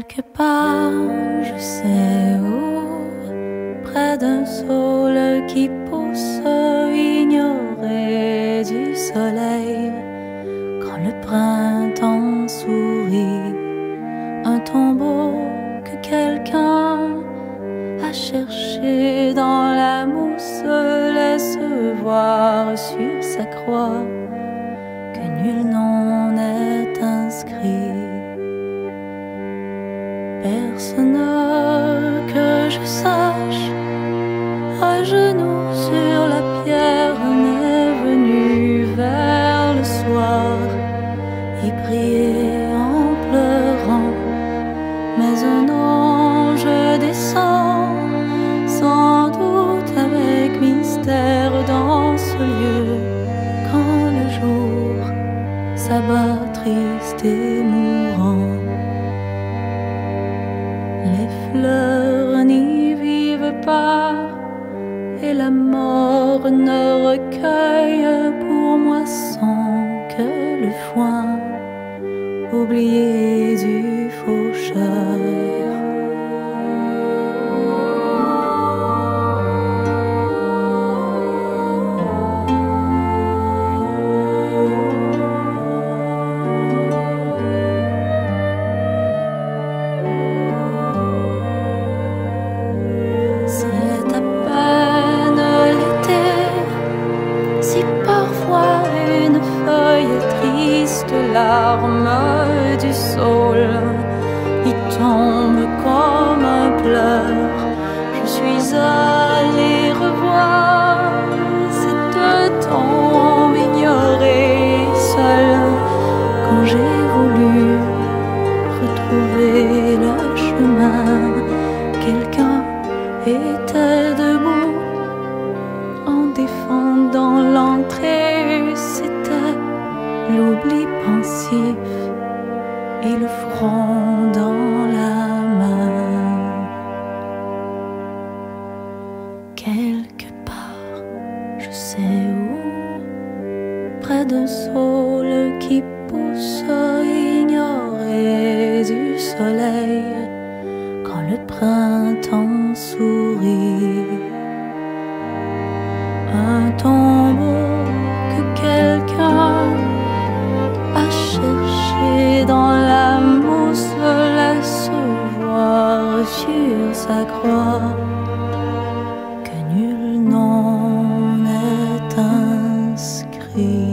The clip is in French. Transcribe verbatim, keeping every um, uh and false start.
Quelque part, je sais où, près d'un saule qui pousse, ignoré du soleil, quand le printemps sourit, un tombeau que quelqu'un a cherché dans la mousse laisse voir sur sa croix que nul nom n'est inscrit. Personne que je sache, à genoux sur la pierre, n'est venu vers le soir y prier en pleurant. Mais un ange descend, sans doute avec mystère, dans ce lieu, quand le jour s'abat triste et mourant. Les fleurs n'y vivent pas, et la mort ne recueille pour moisson que le foin oublié du faucheur. Larme du saule y tombe comme un pleur. Je suis allée revoir cette tombe ignorée, seule, quand j'ai voulu retrouver le chemin. Quelqu'un était debout en défendant l'entrée. C'était l'oubli pensif et le front dans la main. Quelque part, je sais où, près d'un saule qui pousse, ignoré du soleil, quand le printemps sourit, un tombeau que quelqu'un dans la mousse laisse voir sur sa croix que nul nom n'est inscrit.